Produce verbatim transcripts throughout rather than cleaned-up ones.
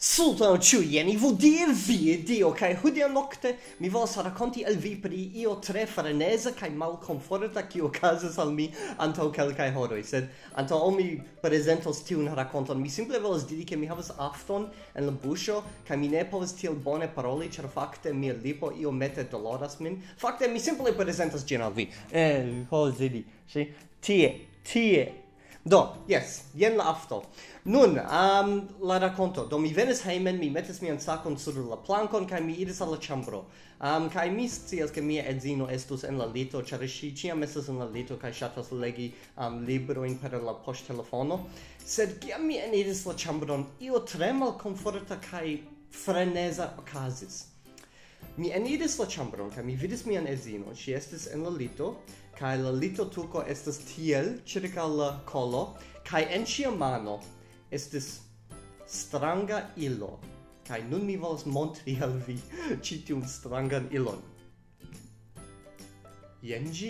Sultano ciu Jenny, vu die vi dio, kai hudia nocte mi volas raconti al vi pri io tre freneza kai malconforta ki okazas al mi antaŭ kelkaj horoj, sed antaŭ ol mi prezentos tiun rakonton, mi simple volas diri ke mi havas afton en la buŝo kaj mi ne povas tiel bone paroli, ĉar fakte mia lipo iomete doloras min. Fakte mi simple prezentas ĝin al vi. Eh, povas vidi, ŝi? Tie, tie. Do, yes, jen la afto. Nun, um, la raconto. Do mi venis hejmen, mi metis mian sakon sur la plankon, kai mi iris al la ĉambro. Um, kai mi scias ke mia edzino estus en la lito, ĉar ŝi ĉiam estas en la lito kaj ŝatas legi um, librojn per la poŝtelefono. Sed kiam mi eniris la ĉambron, io tre malkomforta kaj freneza okazis. Mi eniris la ĉambron kaj mi vidis mian edzinon. Ŝi estis en la lito, kaj la lito tuko estas tiel ĉirkaŭ la kolo, kaj en ŝia mano estis stranga ilo. Kaj nun mi volas montri al vi ĉi tiun strangan ilon. Jen ĝi.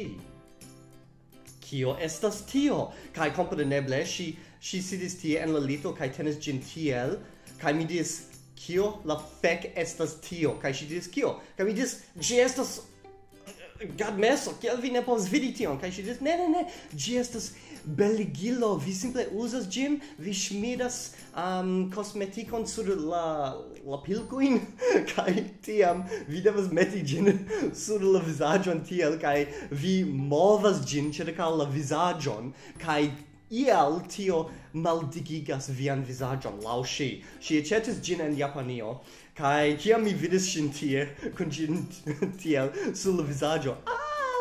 Kio estas tio? Kaj kompreneble ŝi ŝi sidis tie en la lito kaj tenis ĝin tiel, kaj mi diris, kio la fek estas tio? Kaj ŝi diris, kio? Kaj mi diris, ĝi estas Gadmeso, kiel vi ne povas vidi tion? Kaj ŝi diris, ne, ne, ne, ĝi estas Beligilo, vi simple uzas ĝin, vi ŝmiras um, kosmetikon sur la, la pilkojn, kaj tiam vi devas meti ĝin sur la vizaĝon tiel, kaj vi movas ĝin ĉirkaŭ la vizaĝon, kaj iel tio maldigigas vian vizaĝon, laŭ ŝi. Ŝi aĉetis ĝin en Japanio, kaj kiam mi vidis ŝin tie, kun ĝin tiel sur la vizaĝo, ah!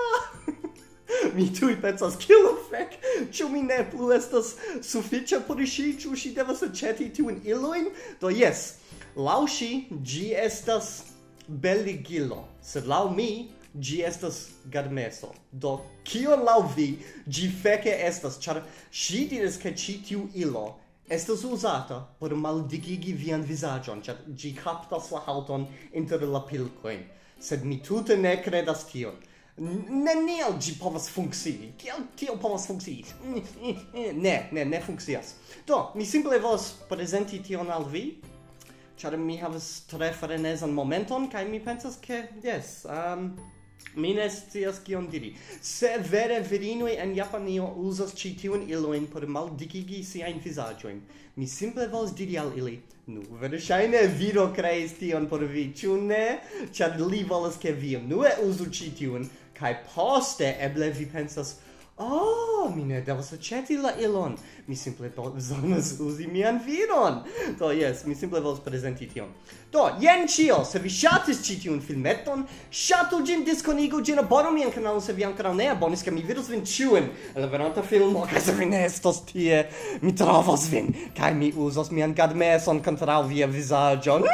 Mi tuj pensas, kio fek, ĉu mi ne plu estas sufiĉa por ŝi, ĉu ŝi devas aĉeti tiujn ilojn? Do jes, laŭ ŝi ĝi estas Beligilo, sed laŭ mi ĝi estas Gadmeso. Do kion laŭ vi ĝi feke estas, ĉar ŝi diris ke ĉi tiu ilo estas uzata por maldigigi vian vizaĝon, ĉar ĝi kaptas la haŭton inter la pilkojn. Sed mi tute ne kredas tion. Neniel ĝi povas funkcii. Kiel tio povas funkcii? Ne, ne, ne funkcias. Do, mi simple volas prezenti tion al vi, ĉar mi havas tre frenezan momenton, kaj mi pensas ke, yes, um, mi ne scias kion diri. Se vere virinoj en Japanio uzas ĉi tiujn ilojn por maldigigi siajn vizaĝojn, mi simple volas diri al ili, nu, verŝajne viro kreis tion por vi, ĉu ne? Ĉar li volas ke vi unue uzu ĉi tiun, kaj poste eble vi pensas, oh, mi ne devas aĉeti la ilon, mi simple bezonas uzi mian viron. Do, yes, mi simple volas prezenti tion. Do, jen ĉio, se vi ŝatis ĉi tiun filmeton, ŝatu ĝin, diskonigu ĝin, abonu mian kanalon se vi ankoraŭ ne abonis, ke mi vidos vin ĉiujn en la venonta filmo, kaj se vi ne estos tie, mi trovos vin, kaj mi uzos mian Gadmeson kontraŭ via vizaĝon.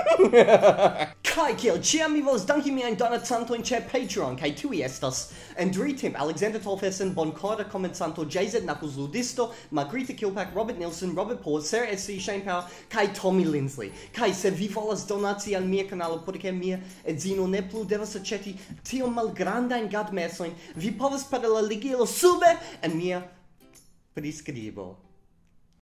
Kaj kiel ĉiam mi volas danki miajn donacantojn ĉe Patreon, kaj tiuj estas Adri, Timp, Tollefsen, Bonkora, Komencanto, jzknuckles, Ludisto, Margarita, Killpack, Robert Nielsen, Robert Poort, Scias, kaj Tommy Linsley. Kaj se vi volas donaci al mia kanalo, por ke mia edzino ne plu devas aĉeti tiom malgrandajn Gadmesojn, vi povas per la ligilo sube en mia priskribo.